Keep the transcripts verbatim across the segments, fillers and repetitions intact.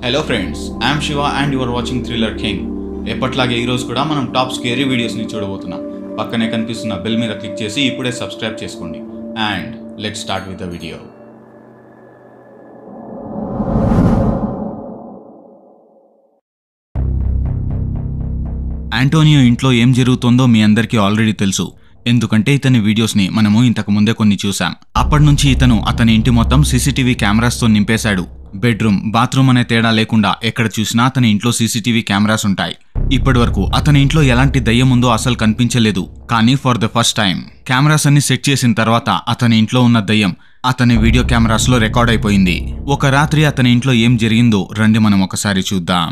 Hello friends, I'm Shiva and you are watching thriller king. ఎప్పట్లాగే ఈరోజు కూడా మనం టాప్ స్కేరీ వీడియోస్ని చూడబోతున్నాం. పక్కనే కనిపిస్తున్న బెల్ మీద క్లిక్ చేసి ఇప్పుడే సబ్స్క్రైబ్ చేసుకోండి. And let's start with the video. Antonio ఇంట్లో ఏం జరుగుతుందో మీ అందరికీ ఆల్రెడీ తెలుసు. ఎందుకంటే ఇతని వీడియోస్ని మనము ఇంతకు ముందే కొన్ని చూసాం. అప్పటి నుంచి ఇతను అతని ఇంటి మొత్తం సీసీటీవీ కెమెరాస్తో నింపేశాడు. బెడ్రూమ్, బాత్రూమ్ అనే తేడా లేకుండా ఎక్కడ చూసినా అతని ఇంట్లో సీసీటీవీ కెమెరాస్ ఉంటాయి. ఇప్పటి వరకు అతని ఇంట్లో ఎలాంటి దయ్యం ఉందో అసలు కనిపించలేదు. కానీ for the first time cameras అన్ని సెట్ చేసిన తర్వాత అతని ఇంట్లో ఉన్న దయ్యం అతని వీడియో కెమెరాస్ లో రికార్డ్ అయిపోయింది. ఒక రాత్రి అతని ఇంట్లో ఏం జరిగిందో రండి మనం ఒకసారి చూద్దాం.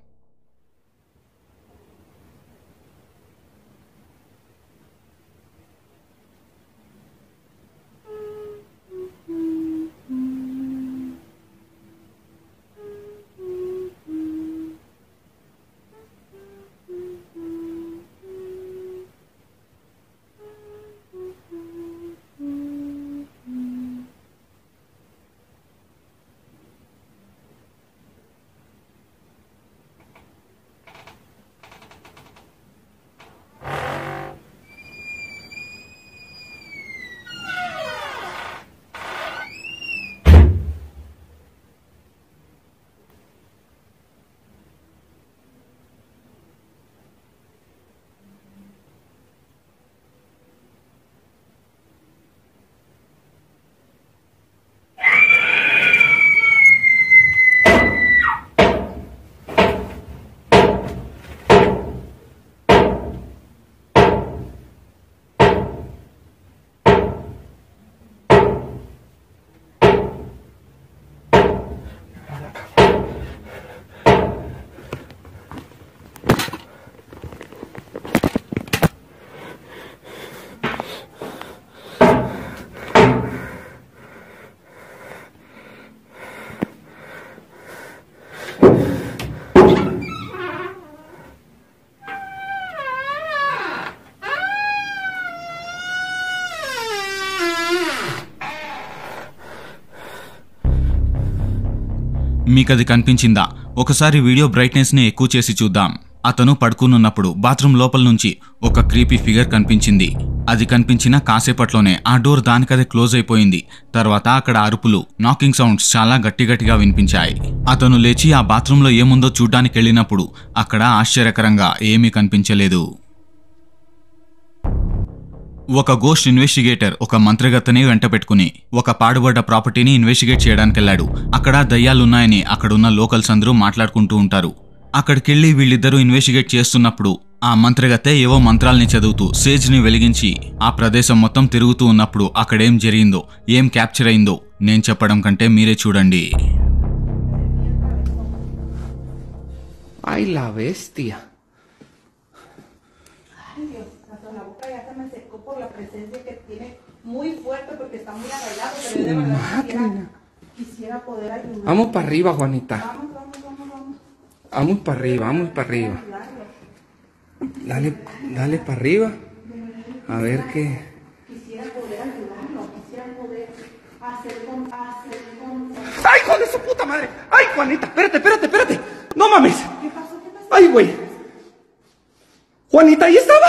మీకది కనిపించిందా? ఒకసారి వీడియో బ్రైట్నెస్ ని ఎక్కువ చేసి చూద్దాం. అతను పడుకునున్నప్పుడు బాత్రూమ్ లోపల నుంచి ఒక క్రీపీ ఫిగర్ కనిపించింది. అది కనిపించిన కాసేపట్లోనే ఆ డోర్ దానికదే క్లోజ్ అయిపోయింది. తర్వాత అక్కడ అరుపులు, నాకింగ్ సౌండ్స్ చాలా గట్టి గట్టిగా వినిపించాయి. అతను లేచి ఆ బాత్రూంలో ఏముందో చూడ్డానికి వెళ్ళినప్పుడు అక్కడ ఆశ్చర్యకరంగా ఏమీ కనిపించలేదు. ఒక గోస్ట్ ఇన్వెస్టిగేటర్ ఒక మంత్రగత్తని వెంట పెట్టుకుని ఒక పాడుబడ్డ ప్రాపర్టీని ఇన్వెస్టిగేట్ చేయడానికి వెళ్ళాడు. అక్కడ దయ్యాలున్నాయని అక్కడున్న లోకల్స్ అందరూ మాట్లాడుకుంటూ ఉంటారు. అక్కడికెళ్లి వీళ్ళిద్దరూ ఇన్వెస్టిగేట్ చేస్తున్నప్పుడు ఆ మంత్రగత్తె ఏవో మంత్రాల్ని చదువుతూ సేజ్ ని వెలిగించి ఆ ప్రదేశం మొత్తం తిరుగుతూ ఉన్నప్పుడు అక్కడేం జరిగిందో, ఏం క్యాప్చర్ అయిందో నేను చెప్పడం కంటే మీరే చూడండి. Ay, la bestia. Ay, Dios, hasta la boca ya se me secó por la presencia que tiene muy fuerte porque está muy arraigado, pero yo de verdad quisiera, quisiera poder ayudar. Vamos para arriba, Juanita. Vamos, vamos, vamos, vamos. Vamos para arriba, vamos para arriba. Dale, dale para arriba. A ver qué. Quisiera poder ayudarlo, quisiera poder hacer con, hacer con... ¡Ay, hijo de su puta madre! ¡Ay, Juanita! Espérate, espérate, espérate. No mames. ¿Qué pasó? ¿Qué pasó? ¡Ay, güey! Juanita, ahí estaba.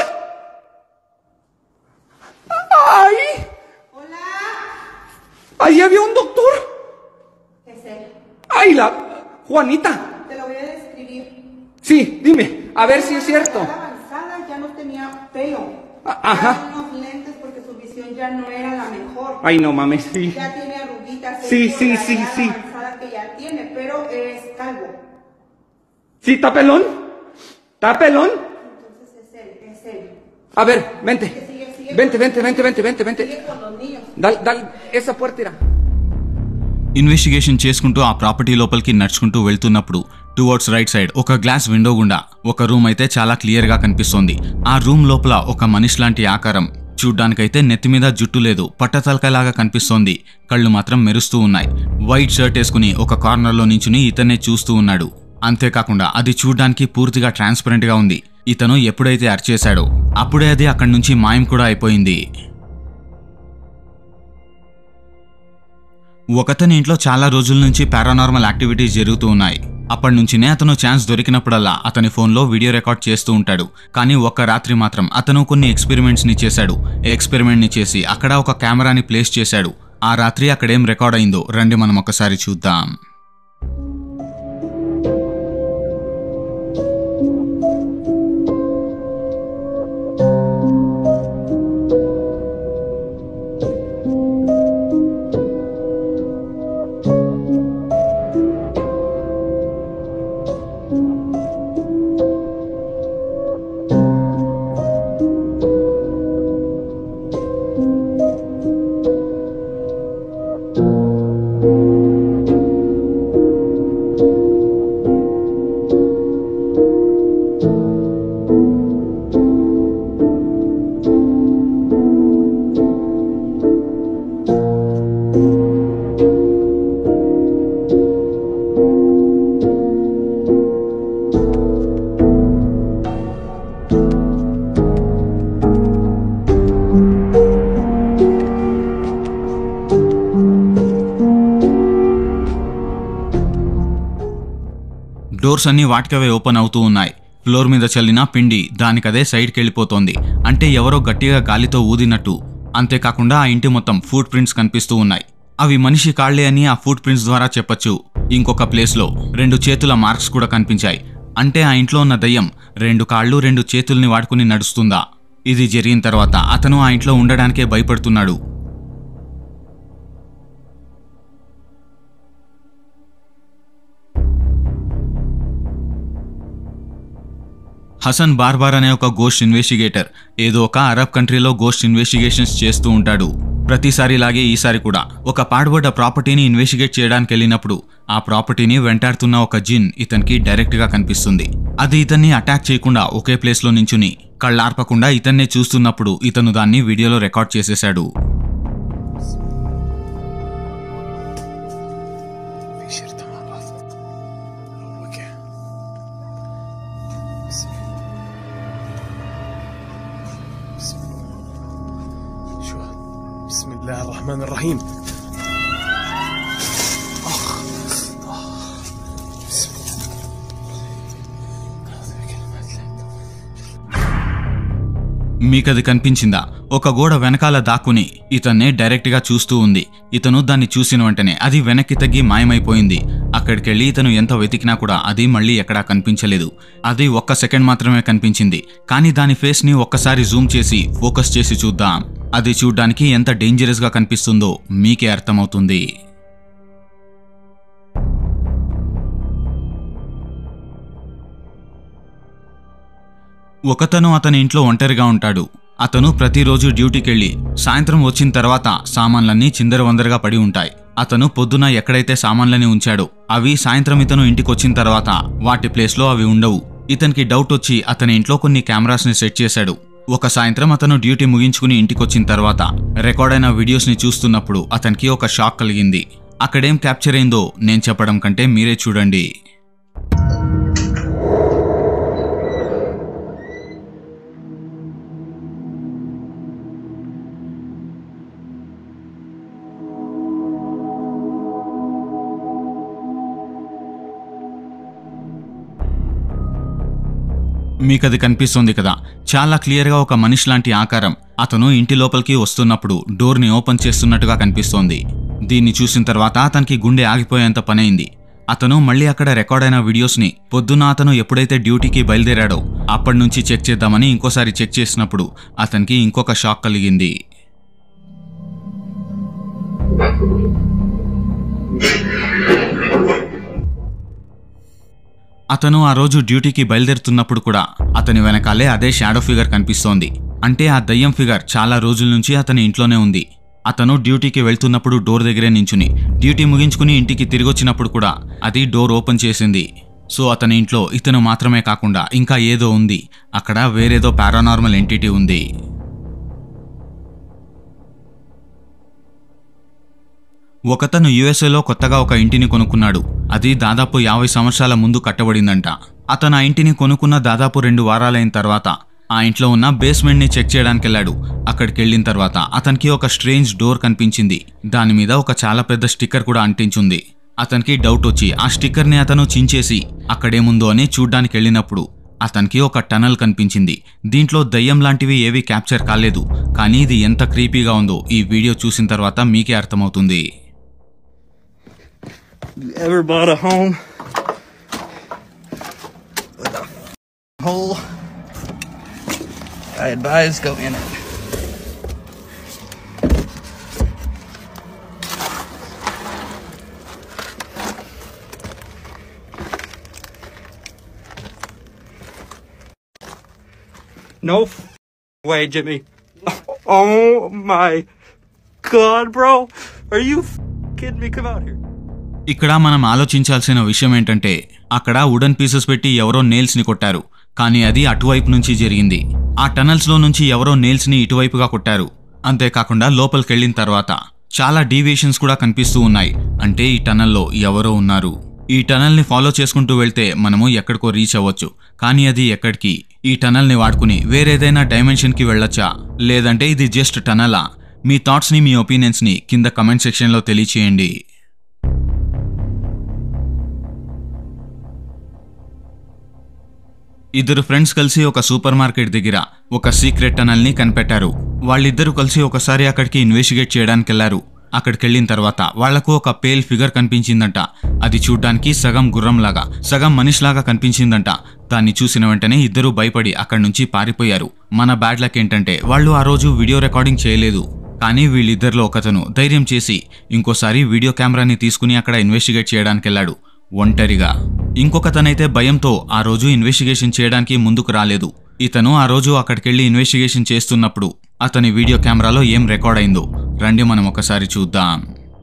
¡Ay! Hola. Ahí había un doctor. Es él. ¡Ay, la... Juanita! Te lo voy a describir. Sí, dime. A ver si es cierto. Ya avanzada, ya no tenía pelo. A- ajá. Ya unos lentes porque su visión ya no era la mejor. Ay, no mames, sí. Ya tiene arruguitas. Sí, es por sí, la sí, edad sí. avanzada que ya tiene, pero es calvo. ¿Sí, está pelón? ¿Está pelón? Entonces es él, es él. A ver, vente. Sigue, sigue, Vente, vente, vente, vente, vente, vente. Sigue con los niños. Dale, dale, esa puerta irá. Investigation చేసుకుంటూ ఆ property లోపలికి నడుచుకుంటూ వెళ్తున్నప్పుడు towards right side ఒక glass window గుండా ఒక room అయితే చాలా క్లియర్ గా కనిపిస్తోంది. ఆ రూమ్ లోపల ఒక మనిషి లాంటి ఆకారం, చూడ్డానికైతే నెత్తి మీద జుట్టు లేదు, పట్టతలకాయలాగా కనిపిస్తోంది. కళ్ళు మాత్రం మెరుస్తూ ఉన్నాయి. వైట్ షర్ట్ వేసుకుని ఒక కార్నర్ లో నించుని ఇతన్నే చూస్తూ ఉన్నాడు. అంతేకాకుండా అది చూడ్డానికి పూర్తిగా ట్రాన్స్పరెంట్ గా ఉంది. ఇతను ఎప్పుడైతే అరిచేశాడో అప్పుడే అది అక్కడి నుంచి మాయం కూడా అయిపోయింది. ఒకతని ఇంట్లో చాలా రోజుల నుంచి పారానార్మల్ యాక్టివిటీస్ జరుగుతూ ఉన్నాయి. అప్పటి నుంచినే అతను ఛాన్స్ దొరికినప్పుడల్లా అతని ఫోన్లో వీడియో రికార్డ్ చేస్తూ ఉంటాడు. కానీ ఒక్క రాత్రి మాత్రం అతను కొన్ని ఎక్స్పెరిమెంట్స్ ని చేశాడు. ఎక్స్పెరిమెంట్ ని చేసి అక్కడ ఒక కెమెరాని ప్లేస్ చేశాడు. ఆ రాత్రి అక్కడేం రికార్డ్ అయిందో రండి మనం ఒకసారి చూద్దాం. డోర్స్ అన్ని వాటికవే ఓపెన్ అవుతూ ఉన్నాయి. ఫ్లోర్ మీద చల్లిన పిండి దానికదే సైడ్కి వెళ్ళిపోతోంది. అంటే ఎవరో గట్టిగా గాలితో ఊదినట్టు. అంతేకాకుండా ఆ ఇంటి మొత్తం ఫుట్ ప్రింట్స్ కనిపిస్తూ ఉన్నాయి. అవి మనిషి కాళ్లే అని ఆ ఫుట్ ప్రింట్స్ ద్వారా చెప్పొచ్చు. ఇంకొక ప్లేస్లో రెండు చేతుల మార్క్స్ కూడా కనిపించాయి. అంటే ఆ ఇంట్లో ఉన్న దయ్యం రెండు కాళ్ళు రెండు చేతుల్ని వాడుకుని నడుస్తుందా? ఇది జరిగిన తర్వాత అతను ఆ ఇంట్లో ఉండడానికే భయపడుతున్నాడు. హసన్ బార్బార్ అనే ఒక గోస్ట్ ఇన్వెస్టిగేటర్ ఏదో ఒక అరబ్ కంట్రీలో గోస్ట్ ఇన్వెస్టిగేషన్స్ చేస్తూ ఉంటాడు. ప్రతిసారిలాగే ఈసారి కూడా ఒక పాడుబడ్డ ప్రాపర్టీని ఇన్వెస్టిగేట్ చేయడానికి వెళ్ళినప్పుడు ఆ ప్రాపర్టీని వెంటాడుతున్న ఒక జిన్ ఇతనికి డైరెక్ట్ గా కనిపిస్తుంది. అది ఇతన్ని అటాక్ చేయకుండా ఒకే ప్లేస్ లో నించుని కళ్ళార్పకుండా ఇతన్నే చూస్తున్నప్పుడు ఇతను దాన్ని వీడియోలో రికార్డ్ చేసేశాడు. بسم الله الرحمن الرحيم. మీకది కనిపించిందా? ఒక గోడ వెనకాల దాక్కుని ఇతన్నే డైరెక్ట్ గా చూస్తూ ఉంది. ఇతను దాన్ని చూసిన వెంటనే అది వెనక్కి తగ్గి మాయమైపోయింది. అక్కడికెళ్ళి ఇతను ఎంత వెతికినా కూడా అది మళ్ళీ ఎక్కడా కనిపించలేదు. అది ఒక్క సెకండ్ మాత్రమే కనిపించింది. కానీ దాని ఫేస్ ని ఒక్కసారి జూమ్ చేసి ఫోకస్ చేసి చూద్దాం. అది చూడ్డానికి ఎంత డేంజరస్ గా కనిపిస్తుందో మీకే అర్థమవుతుంది. ఒకతను అతని ఇంట్లో ఒంటరిగా ఉంటాడు. అతను ప్రతిరోజు డ్యూటీకెళ్ళి సాయంత్రం వచ్చిన తర్వాత సామాన్లన్నీ చిందరవందరగా పడి ఉంటాయి. అతను పొద్దున ఎక్కడైతే సామాన్లని ఉంచాడో అవి సాయంత్రం ఇతను ఇంటికొచ్చిన తర్వాత వాటి ప్లేస్లో అవి ఉండవు. ఇతనికి డౌట్ వచ్చి అతని ఇంట్లో కొన్ని కెమెరాస్ ని సెట్ చేశాడు. ఒక సాయంత్రం అతను డ్యూటీ ముగించుకుని ఇంటికొచ్చిన తర్వాత రికార్డ్ అయిన వీడియోస్ ని చూస్తున్నప్పుడు అతనికి ఒక షాక్ కలిగింది. అక్కడేం క్యాప్చర్ అయిందో నేను చెప్పడం కంటే మీరే చూడండి. మీకది కనిపిస్తుంది కదా, చాలా క్లియర్గా ఒక మనిషి లాంటి ఆకారం అతను ఇంటి లోపలికి వస్తున్నప్పుడు డోర్ని ఓపెన్ చేస్తున్నట్టుగా కనిపిస్తోంది. దీన్ని చూసిన తర్వాత అతనికి గుండె ఆగిపోయేంత పనైంది. అతను మళ్ళీ అక్కడ రికార్డ్ అయిన వీడియోస్ని పొద్దున్న అతను ఎప్పుడైతే డ్యూటీకి బయలుదేరాడో అప్పటి నుంచి చెక్ చేద్దామని ఇంకోసారి చెక్ చేసినప్పుడు అతనికి ఇంకొక షాక్ కలిగింది. అతను ఆ రోజు డ్యూటీకి బయలుదేరుతున్నప్పుడు కూడా అతని వెనకాలే అదే షాడో ఫిగర్ కనిపిస్తోంది. అంటే ఆ దయ్యం ఫిగర్ చాలా రోజుల నుంచి అతని ఇంట్లోనే ఉంది. అతను డ్యూటీకి వెళ్తున్నప్పుడు డోర్ దగ్గరే నించుని డ్యూటీ ముగించుకుని ఇంటికి తిరిగొచ్చినప్పుడు కూడా అది డోర్ ఓపెన్ చేసింది. సో అతని ఇంట్లో ఇతను మాత్రమే కాకుండా ఇంకా ఏదో ఉంది. అక్కడ వేరేదో పారానార్మల్ ఎంటిటీ ఉంది. ఒకతను యుఎస్ఏలో కొత్తగా ఒక ఇంటిని కొనుక్కున్నాడు. అది దాదాపు యాభై సంవత్సరాల ముందు కట్టబడిందంట. అతను ఆ ఇంటిని కొనుక్కున్న దాదాపు రెండు వారాలైన తర్వాత ఆ ఇంట్లో ఉన్న బేస్మెంట్ ని చెక్ చేయడానికి వెళ్ళాడు. అక్కడికి వెళ్ళిన తర్వాత అతనికి ఒక స్ట్రేంజ్ డోర్ కనిపించింది. దాని మీద ఒక చాలా పెద్ద స్టిక్కర్ కూడా అంటించుంది. అతనికి డౌట్ వచ్చి ఆ స్టిక్కర్ని అతను చించేసి అక్కడేముందో అని చూడ్డానికి వెళ్ళినప్పుడు అతనికి ఒక టనల్ కనిపించింది. దీంట్లో దయ్యం లాంటివి ఏవి క్యాప్చర్ కాలేదు, కానీ ఇది ఎంత క్రీపీగా ఉందో ఈ వీడియో చూసిన తర్వాత మీకే అర్థమవుతుంది. Ever bought a home with a hole? I advise go in it. No way, Jimmy. Oh my God, bro. Are you kidding me? Come out here. ఇక్కడ మనం ఆలోచించాల్సిన విషయం ఏంటంటే అక్కడ వుడెన్ పీసెస్ పెట్టి ఎవరో నెయిల్స్ ని కొట్టారు, కానీ అది అటువైపు నుంచి జరిగింది. ఆ టనల్స్ లో నుంచి ఎవరో నెయిల్స్ ని ఇటువైపుగా కొట్టారు. అంతేకాకుండా లోపలికెళ్లిన తర్వాత చాలా డీవియేషన్స్ కూడా కనిపిస్తూ ఉన్నాయి. అంటే ఈ టనల్లో ఎవరో ఉన్నారు. ఈ టనల్ ని ఫాలో చేసుకుంటూ వెళ్తే మనము ఎక్కడికో రీచ్ అవ్వచ్చు, కానీ అది ఎక్కడికి? ఈ టనల్ ని వాడుకుని వేరేదైనా డైమెన్షన్ కి వెళ్ళొచ్చా, లేదంటే ఇది జస్ట్ టనలా? మీ థాట్స్ ని, మీ ఒపీనియన్స్ ని కింద కమెంట్ సెక్షన్ లో తెలియచేయండి. ఇద్దరు ఫ్రెండ్స్ కలిసి ఒక సూపర్ మార్కెట్ దగ్గర ఒక సీక్రెట్ టనల్ ని కనిపెట్టారు. వాళ్ళిద్దరూ కలిసి ఒకసారి అక్కడికి ఇన్వెస్టిగేట్ చేయడానికి వెళ్లారు. అక్కడికెళ్లిన తర్వాత వాళ్లకు ఒక పేల్ ఫిగర్ కనిపించిందంట. అది చూడ్డానికి సగం గుర్రంలాగా సగం మనిషిలాగా కనిపించిందంట. దాన్ని చూసిన వెంటనే ఇద్దరూ భయపడి అక్కడి నుంచి పారిపోయారు. మన బ్యాడ్ లక్ ఏంటంటే వాళ్ళు ఆ రోజు వీడియో రికార్డింగ్ చేయలేదు. కానీ వీళ్ళిద్దరిలో ఒకతను ధైర్యం చేసి ఇంకోసారి వీడియో కెమెరాని తీసుకుని అక్కడ ఇన్వెస్టిగేట్ చేయడానికి వెళ్ళాడు ఒంటరిగా. ఇంకొకతనైతే భయంతో ఆ రోజు ఇన్వెస్టిగేషన్ చేయడానికి ముందుకు రాలేదు. ఇతను ఆ రోజు అక్కడికెళ్లి ఇన్వెస్టిగేషన్ చేస్తున్నప్పుడు అతని వీడియో కెమెరాలో ఏం రికార్డ్ అయిందో రండి మనం ఒకసారి చూద్దాం.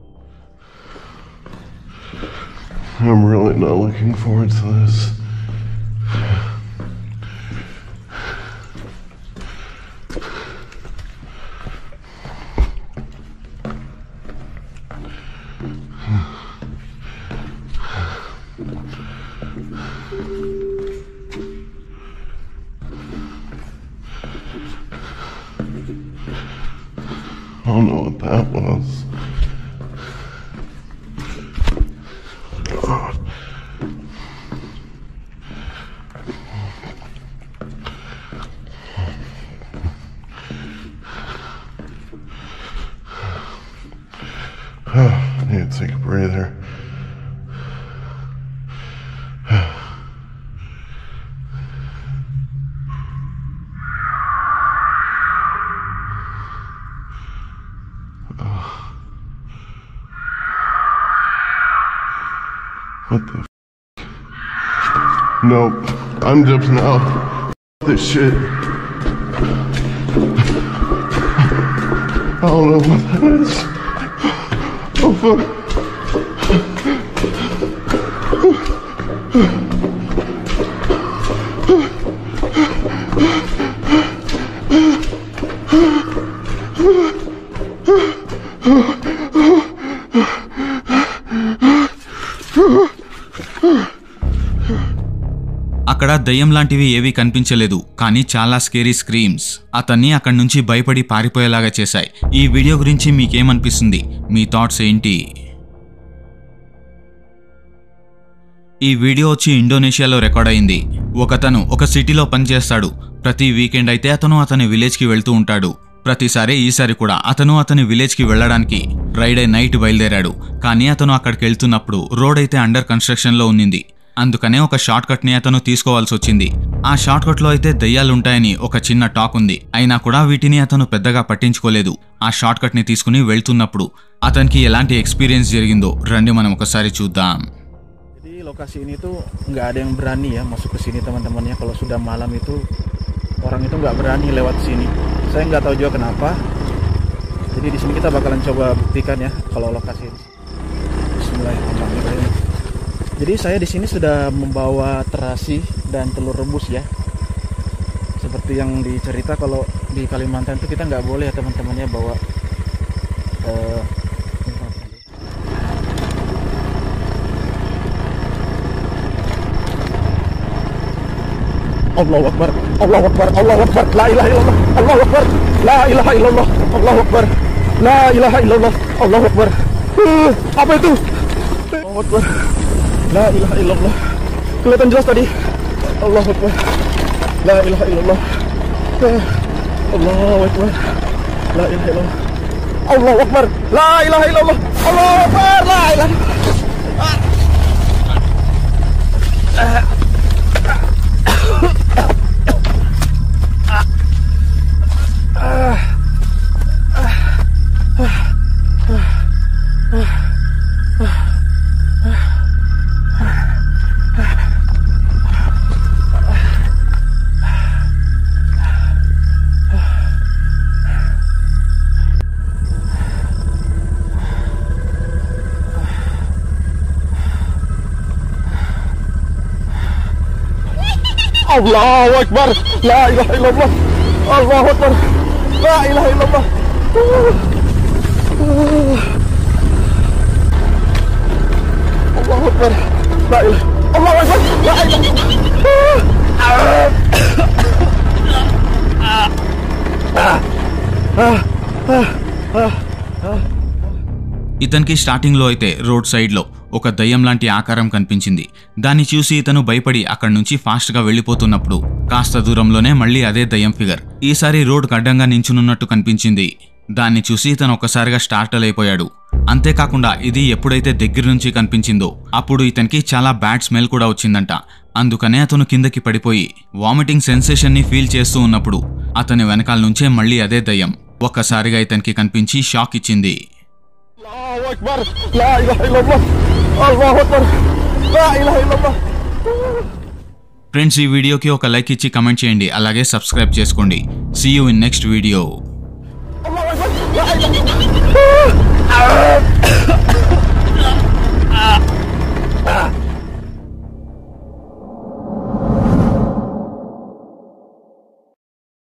I'm really not looking forward to this. I don't know what that was. I need to take a breather. What the f? Nope. I'm dipping out. This shit. I don't know what that is. Oh fuck. అక్కడ దయ్యం లాంటివి ఏవీ కనిపించలేదు, కానీ చాలా scary స్క్రీమ్స్ అతన్ని అక్కడి నుంచి భయపడి పారిపోయేలాగా చేశాయి. ఈ వీడియో గురించి మీకేమనిపిస్తుంది? మీ థాట్స్ ఏంటి? ఈ వీడియో వచ్చి ఇండోనేషియాలో రికార్డ్ అయింది. ఒకతను ఒక సిటీలో పనిచేస్తాడు. ప్రతి వీకెండ్ అయితే అతను అతని విలేజ్కి వెళ్తూ ఉంటాడు. ప్రతిసారి ఈసారి కూడా అతను అతని విలేజ్కి వెళ్లడానికి ఫ్రైడే నైట్ బయలుదేరాడు. కానీ అతను అక్కడికి వెళ్తున్నప్పుడు రోడ్ అయితే అండర్ కన్స్ట్రక్షన్లో ఉన్నింది. అందుకనే ఒక షార్ట్ కట్ ని అతను తీసుకోవాల్సి వచ్చింది. ఆ షార్ట్ కట్ లో అయితే దయ్యాలుంటాయని ఒక చిన్న టాక్ ఉంది. అయినా కూడా వీటిని అతను పెద్దగా పట్టించుకోలేదు. ఆ షార్ట్ కట్ ని తీసుకుని వెళ్తున్నప్పుడు అతనికి ఎలాంటి ఎక్స్పీరియన్స్ జరిగిందో రండి మనం ఒకసారి చూద్దాం. Jadi lokasi ini tuh nggak ada yang berani ya masuk ke sini teman-temannya. Kalau sudah malam itu orang itu nggak berani lewat sini. Saya nggak tahu juga kenapa. Jadi di sini kita bakalan coba buktikan ya kalau lokasi ini. Bismillahirrahmanirrahim. Jadi saya di sini sudah membawa terasi dan telur rebus ya. Seperti yang dicerita kalau di Kalimantan itu kita nggak boleh ya teman-temannya bawa uh, Allahu Akbar, Allahu Akbar, Allahu Akbar, la ilaha illallah, Allahu Akbar, la ilaha illallah, Allahu Akbar, la ilaha illallah, Allahu Akbar. Uh, apa itu? Allahu Akbar. La ilaha illallah. Kelihatan jelas tadi. Allahu Akbar. La ilaha illallah. Allahu Akbar. La ilaha illallah. Allahu Akbar. La ilaha illallah. Allahu Akbar. La ilaha Allahu Akbar. La ilaha illallah. Allahu Akbar. La ilaha illallah. Allahu Akbar. La ilaha. Allahu Akbar. La ilaha. ఇతనికి స్టార్టింగ్లో అయితే road సైడ్లో ఒక దయ్యం లాంటి ఆకారం కనిపించింది. దాన్ని చూసి ఇతను భయపడి అక్కడి నుంచి ఫాస్ట్గా వెళ్ళిపోతున్నప్పుడు కాస్త దూరంలోనే మళ్ళీ అదే దయ్యం ఫిగర్ ఈసారి రోడ్కు అడ్డంగా నించునున్నట్టు కనిపించింది. దాన్ని చూసి ఇతను ఒక్కసారిగా స్టార్టల్ అయిపోయాడు. అంతేకాకుండా ఇది ఎప్పుడైతే దగ్గర నుంచి కనిపించిందో అప్పుడు ఇతనికి చాలా బ్యాడ్ స్మెల్ కూడా వచ్చిందంట. అందుకనే అతను కిందకి పడిపోయి వామిటింగ్ సెన్సేషన్ ని ఫీల్ చేస్తూ ఉన్నప్పుడు అతని వెనకాల నుంచే మళ్ళీ అదే దయ్యం ఒక్కసారిగా ఇతనికి కనిపించి షాక్ ఇచ్చింది. Allahu Akbar. La ilaha illallah. Allahu Akbar. La ilaha illallah. Friends, ఈ వీడియోకి ఒక లైక్ ఇచ్చి కమెంట్ చేయండి, అలాగే సబ్స్క్రైబ్ చేసుకోండి. See you in next video. Allahu Akbar. La ilaha illallah.